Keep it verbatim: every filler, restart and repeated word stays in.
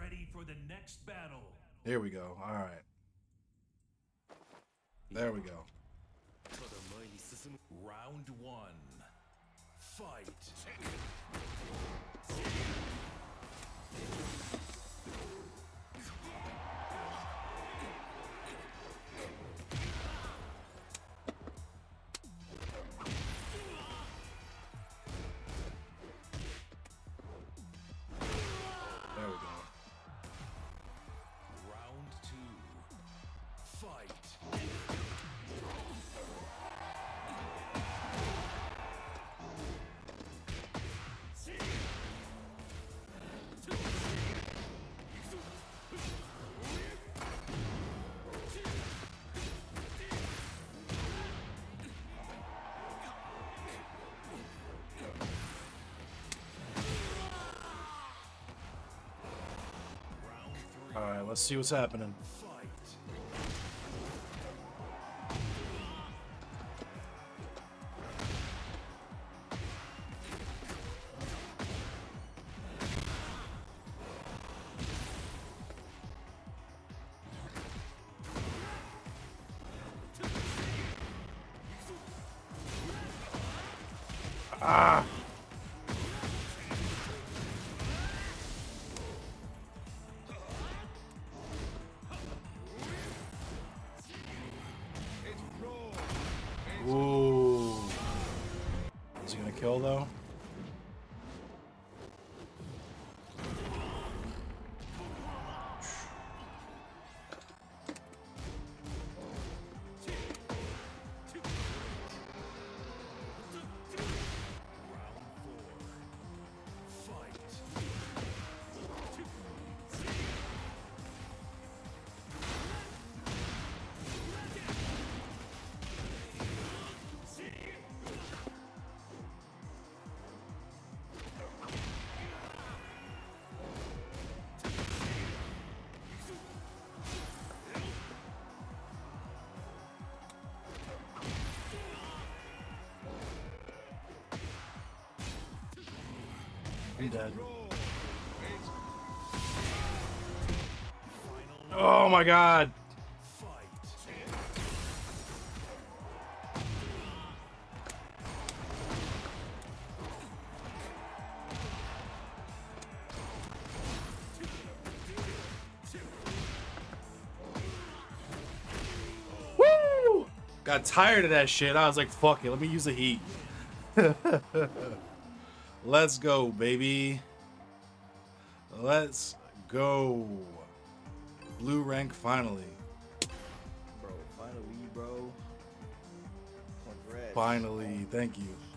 ready for the next battle. Here we go. All right. There we go. Round one. Fight. There we go. Round two. Fight. All right, let's see what's happening. Fight. Ah! Ooh. Is he gonna kill though? I'm dead. Oh my god! Woo! Got tired of that shit. I was like, fuck it, let me use the heat. Let's go, baby. Let's go. Blue rank finally. Bro, finally, bro. Congrats. Finally, thank you.